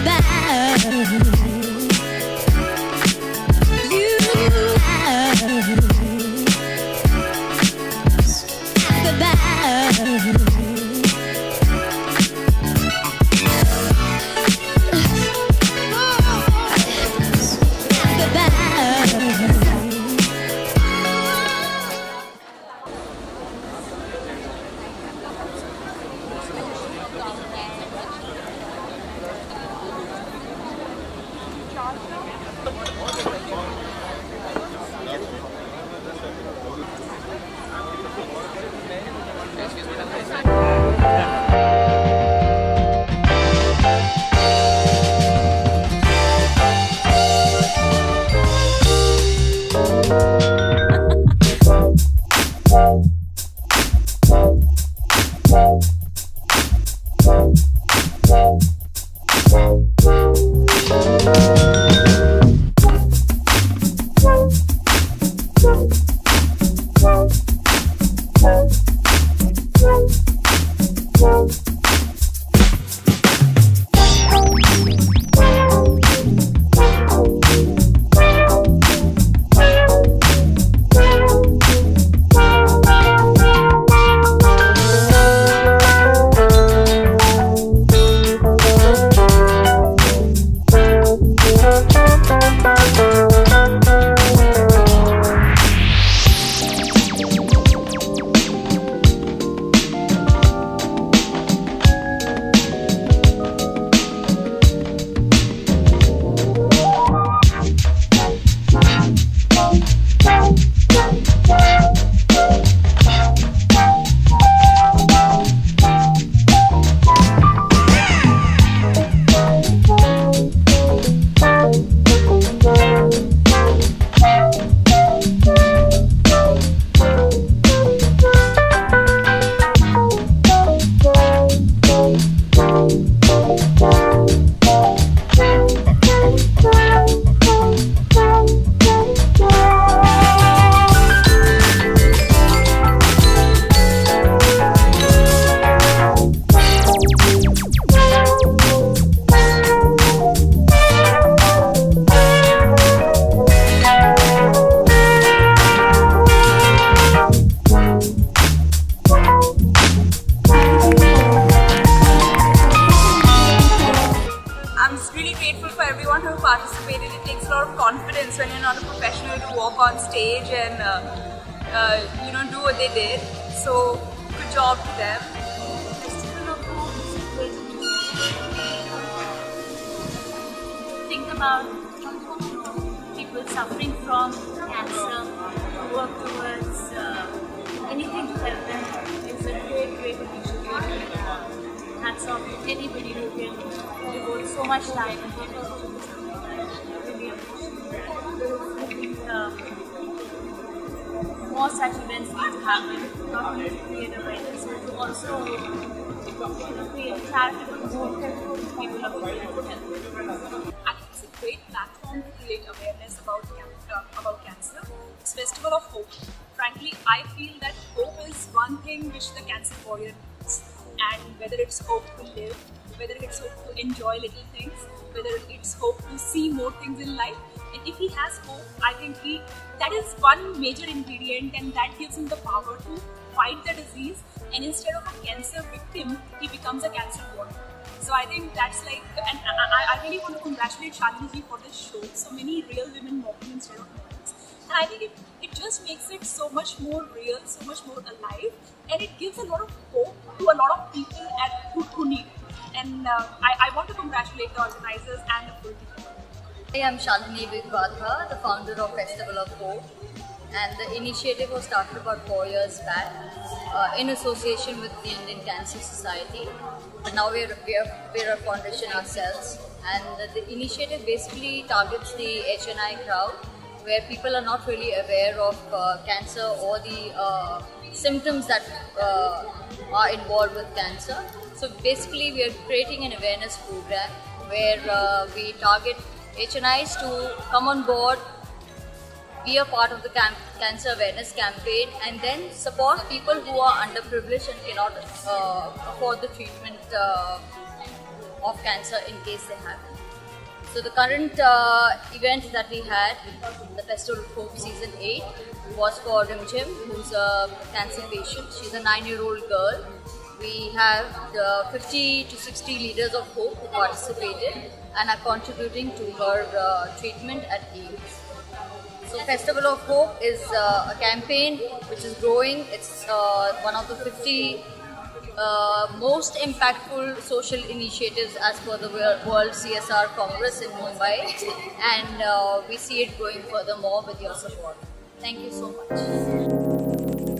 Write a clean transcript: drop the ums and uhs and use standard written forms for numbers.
participated. It takes a lot of confidence when you're not a professional to walk on stage and do what they did. So good job to them. Festival of Hope is think about people suffering from cancer, work towards anything to help them. It's a great initiative. Hats off to anybody who can devote so much time and effort to this. Really appreciate more such events need to happen, not only to create awareness, but to also create charitable movement for people of India to help. I think it's a great platform to create awareness about cancer. It's Festival of Hope. Frankly, I feel that hope is one thing which the cancer warrior needs. And whether it's hope to live, whether it's hope to enjoy little things, whether it's hope to see more things in life, and if he has hope, I think that is one major ingredient, and that gives him the power to fight the disease, and instead of a cancer victim, he becomes a cancer warrior. So I think that's like, and I really want to congratulate Shalini ji for this show. So many real women walking instead of men. And I think it just makes it so much more real, so much more alive, and it gives a lot of hope to a lot of people who need it. And I want to congratulate the organizers and the full team. I am Shalini Vigvatha, the founder of Festival of Hope, and the initiative was started about 4 years back in association with the Indian Cancer Society. But now we're a foundation ourselves, and the initiative basically targets the HNI crowd, where people are not really aware of cancer or the symptoms that are involved with cancer. So basically we are creating an awareness program where we target HNIs to come on board, be a part of the cancer awareness campaign, and then support people who are underprivileged and cannot afford the treatment of cancer in case they have it. So the current event that we had, the Festival of Hope Season 8, was for Rimjim, who's a cancer patient. She's a 9-year-old girl. We have 50 to 60 leaders of hope who participated and are contributing to her treatment at AIIMS. So Festival of Hope is a campaign which is growing. It's one of the 50 most impactful social initiatives as per the World CSR Congress in Mumbai, and we see it growing furthermore with your support. Thank you so much.